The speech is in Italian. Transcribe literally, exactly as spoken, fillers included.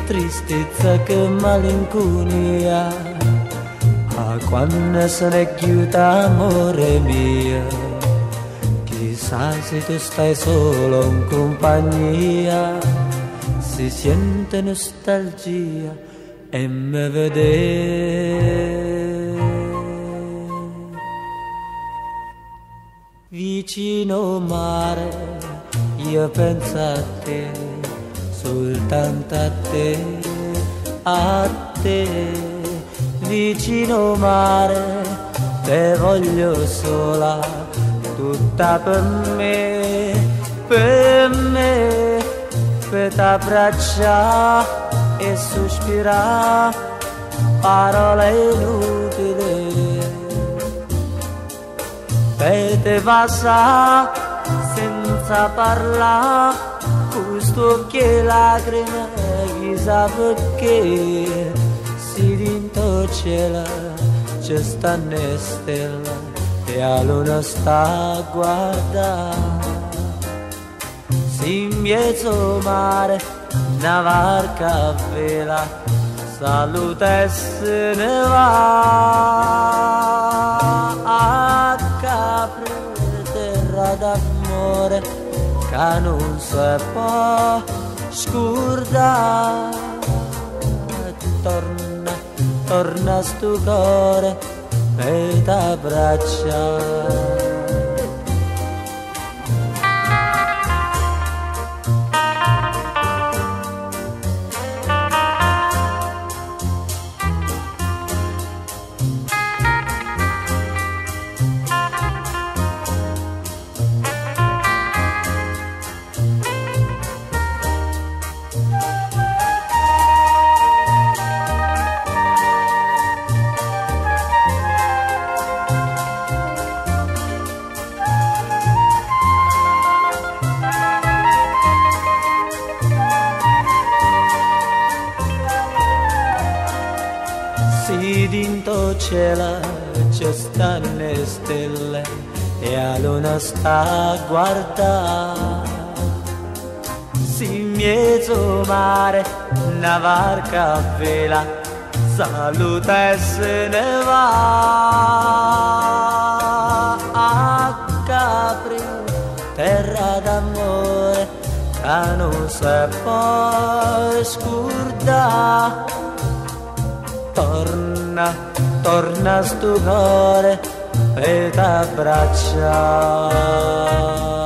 tristezza, che malinconia, ah, quando se ne chiude amore mio, chissà se tu stai solo in compagnia, si sente nostalgia e mi vede vicino mare, io penso a te, soltanto a te, a te, vicino mare, te voglio sola, tutta per me, per me, per t'abbracciare e sospirare, parole inutili. E te passa senza parlare, questo che lacrime, chissà perché, si dinto cielo ci stanno le stelle e la luna sta a guardare, si in mezzo mare una barca a vela saluta e se ne va a Capri, terra d'amore che non si può scordare. Torna, torna sto cuore e t'abbraccia. Si dinto cielo ci stanno le stelle e la luna sta a guardare, si in mezzo mare una barca a vela saluta e se ne va a Capri, terra d'amore che non si può scordare. Torna, torna sto cuore e t'abbraccia.